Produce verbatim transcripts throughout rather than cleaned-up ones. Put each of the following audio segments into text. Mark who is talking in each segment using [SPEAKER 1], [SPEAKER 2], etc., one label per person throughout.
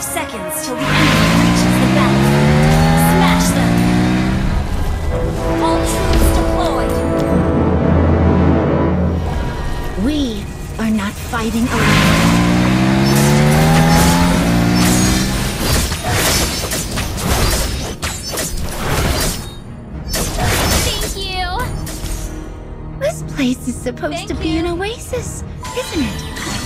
[SPEAKER 1] seconds till the enemy reaches the battlefield. Smash them! All troops deployed!
[SPEAKER 2] We are not fighting alone.
[SPEAKER 1] Thank you!
[SPEAKER 2] This place is supposed
[SPEAKER 1] Thank
[SPEAKER 2] to be
[SPEAKER 1] you.
[SPEAKER 2] an oasis, isn't it?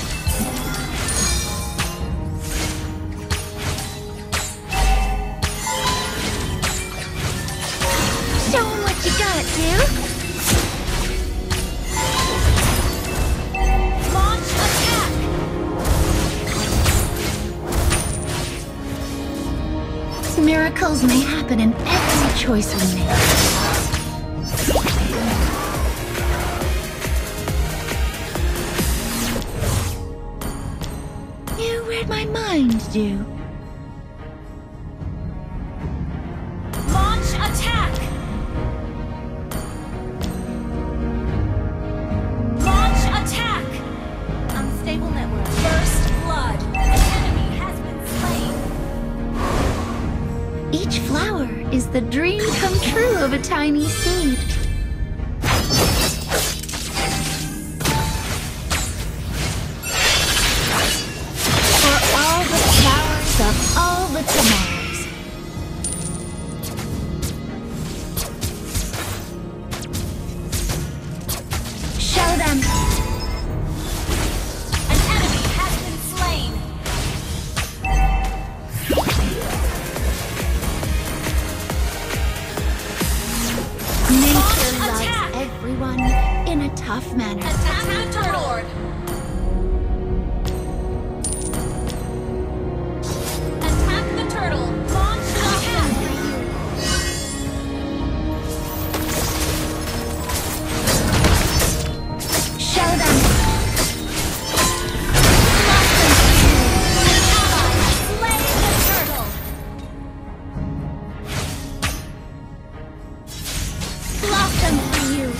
[SPEAKER 2] Show 'em what you got, dude.
[SPEAKER 1] Launch attack!
[SPEAKER 2] Miracles may happen in every choice we make. You read my mind, Dew.
[SPEAKER 1] Launch attack! Launch attack! Unstable network. First blood. An enemy has been slain.
[SPEAKER 2] Each flower is the dream come true of a tiny seed. For all the flowers of all the tomorrows. Show them.
[SPEAKER 1] An enemy has been slain.
[SPEAKER 2] Nature
[SPEAKER 1] Launch
[SPEAKER 2] loves
[SPEAKER 1] attack.
[SPEAKER 2] everyone in a tough manner.
[SPEAKER 1] Attack the turtle. Attack the turtle. Launch attack.
[SPEAKER 2] Show them.
[SPEAKER 1] An ally has slain the turtle.
[SPEAKER 2] Blossom for you.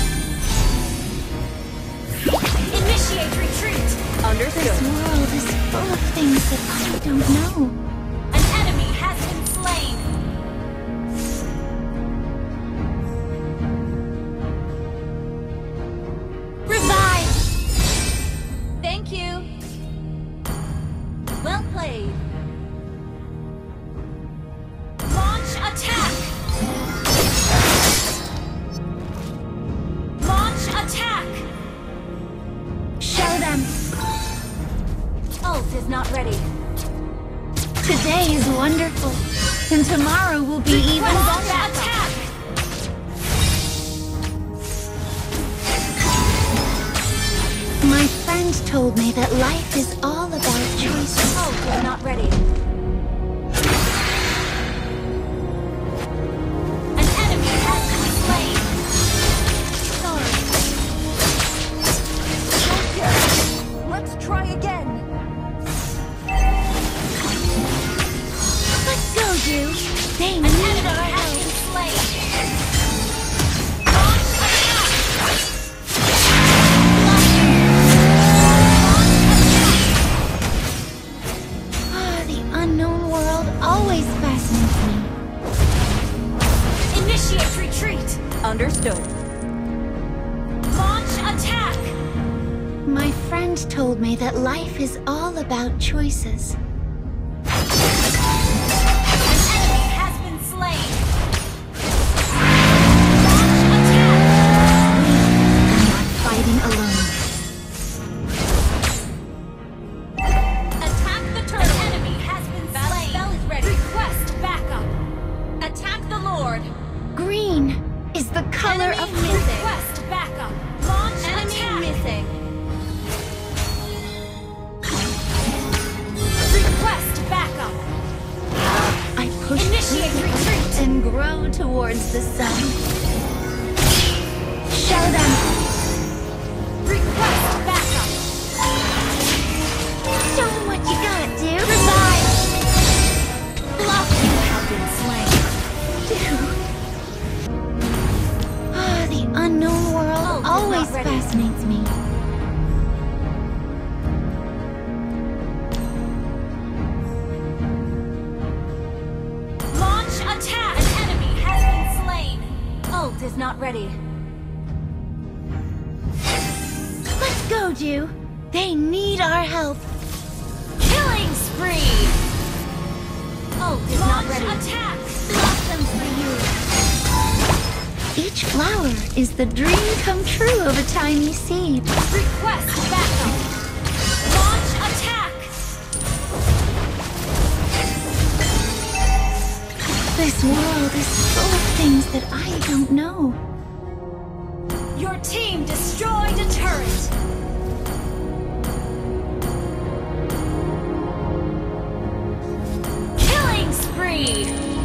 [SPEAKER 1] Initiate retreat.
[SPEAKER 2] This
[SPEAKER 1] Understood.
[SPEAKER 2] world is full of things that I don't know.
[SPEAKER 1] An enemy has been slain.
[SPEAKER 2] Revive!
[SPEAKER 1] Thank you. Well played. Launch attack. Launch attack.
[SPEAKER 2] Show them.
[SPEAKER 1] Ult is not ready.
[SPEAKER 2] Today is wonderful, and tomorrow will be even
[SPEAKER 1] Launch
[SPEAKER 2] better.
[SPEAKER 1] attack.
[SPEAKER 2] My friend told me that life is all about choices.
[SPEAKER 1] Ult is not ready. An enemy has been slain. Sorry. Let's try again.
[SPEAKER 2] Let's go, Dew. They
[SPEAKER 1] An
[SPEAKER 2] need
[SPEAKER 1] enemy
[SPEAKER 2] our
[SPEAKER 1] has
[SPEAKER 2] help.
[SPEAKER 1] been slain. Launch attack.
[SPEAKER 2] Ah, the unknown world always fascinates me.
[SPEAKER 1] Initiate retreat. Understood. Launch attack.
[SPEAKER 2] My friend told me that life is all about choices.
[SPEAKER 1] An enemy has been slain. Launch attack.
[SPEAKER 2] I'm not fighting alone.
[SPEAKER 1] Attack the turtle. An enemy has been slain. Spell is ready. Request backup. Attack the Lord.
[SPEAKER 2] Green is the color
[SPEAKER 1] Enemy
[SPEAKER 2] of
[SPEAKER 1] missing.
[SPEAKER 2] hope.
[SPEAKER 1] Request backup. Launch enemy attack. Missing. Request backup.
[SPEAKER 2] I push
[SPEAKER 1] Initiate
[SPEAKER 2] through
[SPEAKER 1] retreat.
[SPEAKER 2] and grow towards the sun. Show them.
[SPEAKER 1] Request backup.
[SPEAKER 2] Show 'em what you got, dude.
[SPEAKER 1] Revive. Bluff. You have been slain.
[SPEAKER 2] Dude. Ah, the unknown world
[SPEAKER 1] Ult is
[SPEAKER 2] always
[SPEAKER 1] not ready.
[SPEAKER 2] fascinates me.
[SPEAKER 1] is not ready.
[SPEAKER 2] Let's go, Ju. They need our help.
[SPEAKER 1] Killing spree! Ult is not ready. Attack!
[SPEAKER 2] Blossom for you. Each flower is the dream come true of a tiny seed.
[SPEAKER 1] Request backup! Launch attack!
[SPEAKER 2] This world is full of things that I don't know.
[SPEAKER 1] Your team destroyed a turret! Killing spree!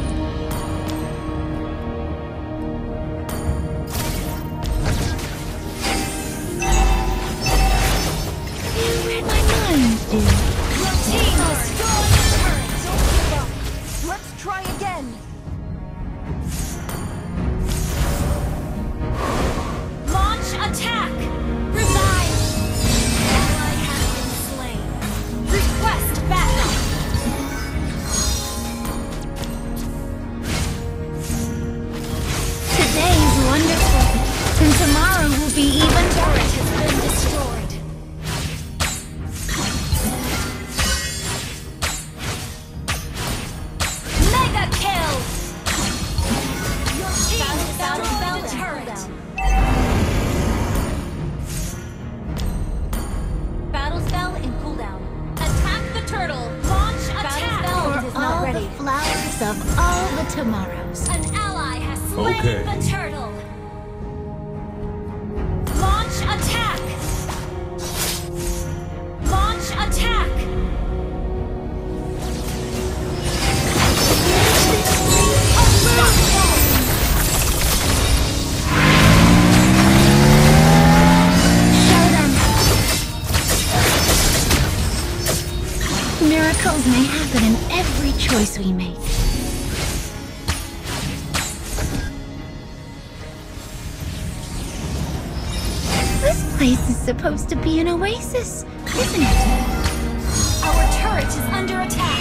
[SPEAKER 2] You read my mind, dude.
[SPEAKER 1] Your team destroyed a turret! Don't give up! Let's try again! Launch attack! Revive! Ally has been slain. Request backup!
[SPEAKER 2] Today's wonderful, and tomorrow will be even
[SPEAKER 1] Turret
[SPEAKER 2] better.
[SPEAKER 1] has been destroyed. Mega kill! Your team destroyed the turret. Battle spell in cooldown. Attack the turtle. Launch attack.
[SPEAKER 2] For
[SPEAKER 1] Ult is not
[SPEAKER 2] all
[SPEAKER 1] ready.
[SPEAKER 2] the flowers of all the tomorrows.
[SPEAKER 1] An ally has slain
[SPEAKER 3] Okay.
[SPEAKER 1] the turtle. Launch attack. Launch attack.
[SPEAKER 2] Show them. Miracles may happen in every choice we make. This place is supposed to be an oasis, isn't it?
[SPEAKER 1] Our turret is under attack.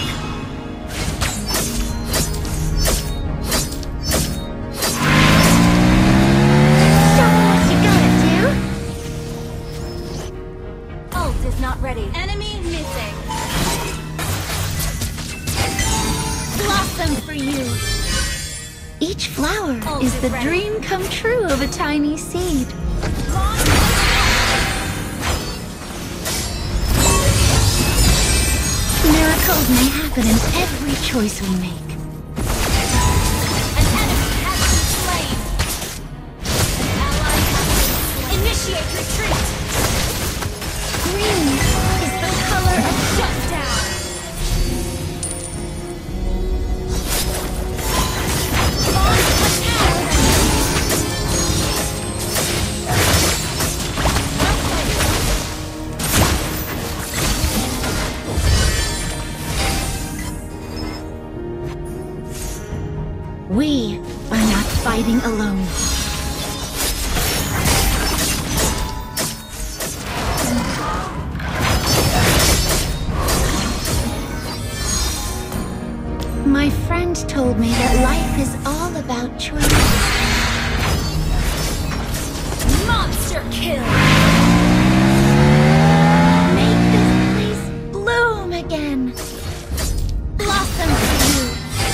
[SPEAKER 2] Show me what you got, Ju.
[SPEAKER 1] Ult is not ready. Enemy missing.
[SPEAKER 2] Blossom for you. Each flower
[SPEAKER 1] Ult
[SPEAKER 2] is
[SPEAKER 1] is
[SPEAKER 2] the
[SPEAKER 1] ready.
[SPEAKER 2] dream come true of a tiny seed.
[SPEAKER 1] Launch attack.
[SPEAKER 2] Miracles may happen in every choice we make.
[SPEAKER 1] An enemy has been slain. An ally has been slain. Initiate retreat.
[SPEAKER 2] Green is the color of
[SPEAKER 1] Shut down. Launch attack.
[SPEAKER 2] We are not fighting alone. My friend told me that life is all about choices.
[SPEAKER 1] Monster kill.
[SPEAKER 2] Make this place bloom again. Blossom for you.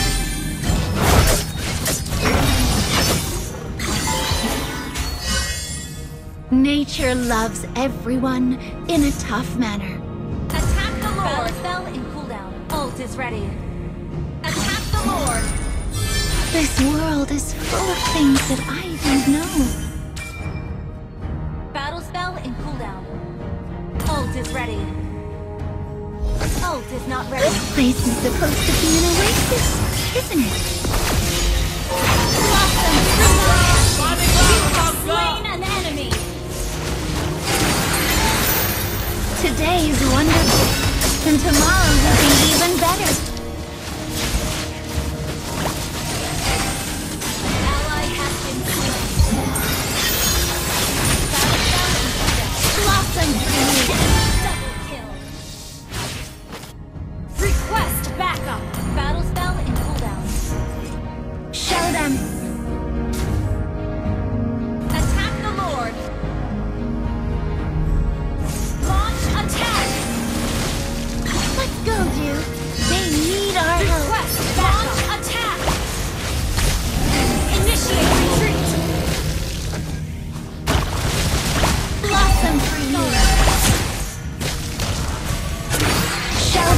[SPEAKER 2] Nature loves everyone in a tough manner.
[SPEAKER 1] Attack the Lord. Battle spell in cooldown. Ult is ready. Attack the Lord.
[SPEAKER 2] This world is full of things that I don't know.
[SPEAKER 1] Battle spell in cooldown. Ult is ready. Ult is not ready.
[SPEAKER 2] This place is supposed to be an oasis, isn't it?
[SPEAKER 1] Blossom revive. You have slain an enemy.
[SPEAKER 2] Today is wonderful, and tomorrow will be even better.
[SPEAKER 1] An ally has been slain. Battle spell in cooldown.
[SPEAKER 2] Blossom for you.
[SPEAKER 1] Double kill. Request backup. Battle spell in cooldown.
[SPEAKER 2] Show them.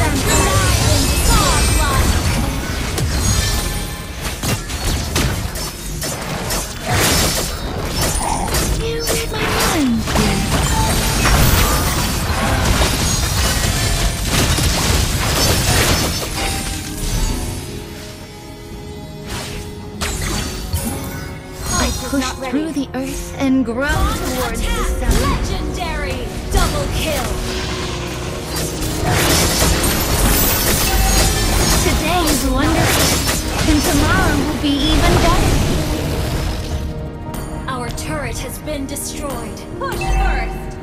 [SPEAKER 2] them! You read my mind, dear. I push through the earth and grow towards the sun.
[SPEAKER 1] Legendary! Double kill!
[SPEAKER 2] Today is wonderful, and tomorrow will be even better.
[SPEAKER 1] Our turret has been destroyed. Push first!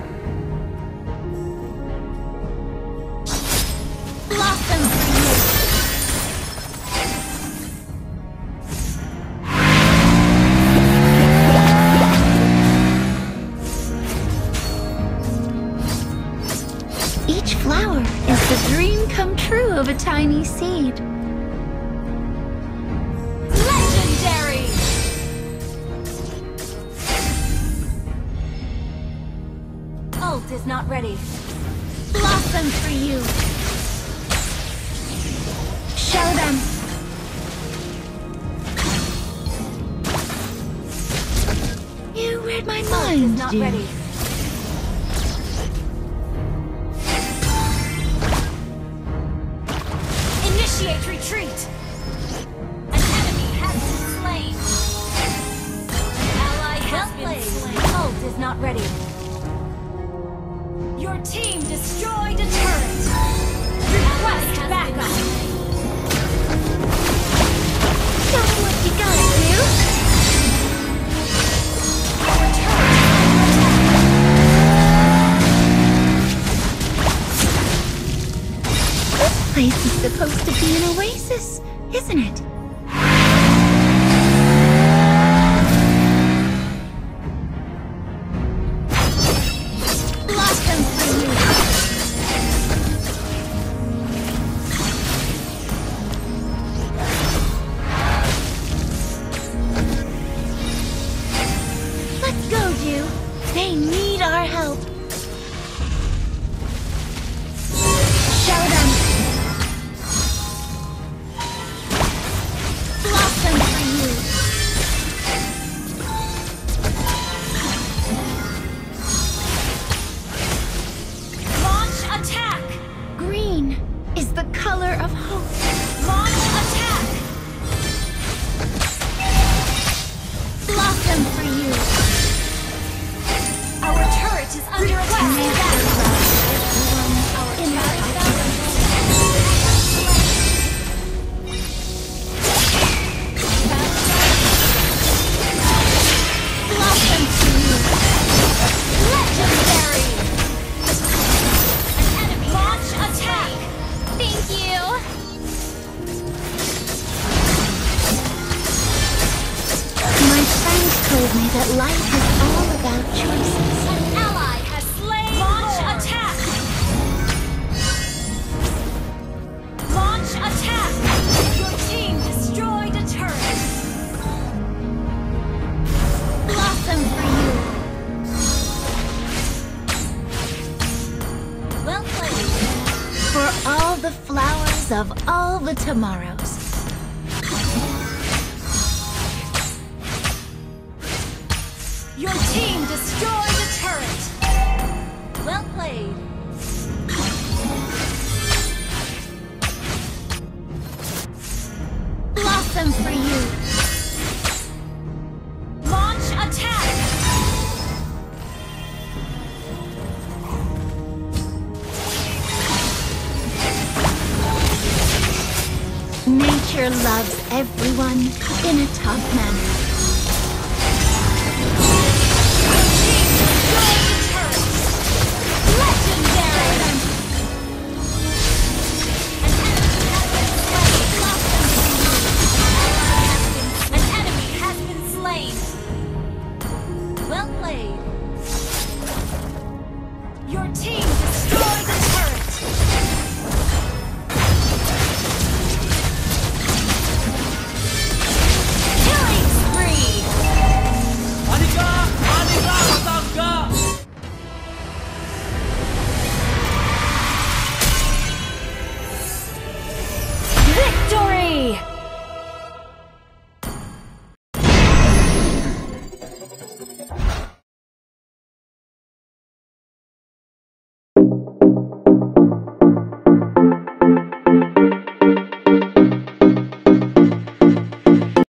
[SPEAKER 1] Blossom for you!
[SPEAKER 2] Each flower is the dream come true of a tiny seed.
[SPEAKER 1] Legendary! Ult is not ready.
[SPEAKER 2] Blossom for you. Show them. You read my
[SPEAKER 1] Ult
[SPEAKER 2] mind,
[SPEAKER 1] is not
[SPEAKER 2] dear.
[SPEAKER 1] ready. Initiate retreat! An enemy has been slain! An ally has been slain. Ult is not ready. Your team destroyed a turret! Request backup!
[SPEAKER 2] Show me what you gotta do.
[SPEAKER 1] Our turret is
[SPEAKER 2] This place is supposed to be an oasis, isn't it? Blossom for you. Let's go, Jew. They need our help. Show them. Blossom for you.
[SPEAKER 1] launch attack!
[SPEAKER 2] Green is the color of hope.
[SPEAKER 1] Launch attack!
[SPEAKER 2] Blossom for you.
[SPEAKER 1] Our turret is under attack! Our
[SPEAKER 2] In my
[SPEAKER 1] turret
[SPEAKER 2] Blossom for you.
[SPEAKER 1] Legendary! An enemy launch attack! Thank you!
[SPEAKER 2] My friends told me that life is all about choices.
[SPEAKER 1] An ally has slain launch attack! Launch attack! Your team destroyed a turret!
[SPEAKER 2] Blossom for you.
[SPEAKER 1] Well played!
[SPEAKER 2] For all the flowers of all the tomorrows.
[SPEAKER 1] Your team destroyed a turret! Well played!
[SPEAKER 2] Blossom for you.
[SPEAKER 1] Launch attack!
[SPEAKER 2] Nature loves everyone in a tough manner.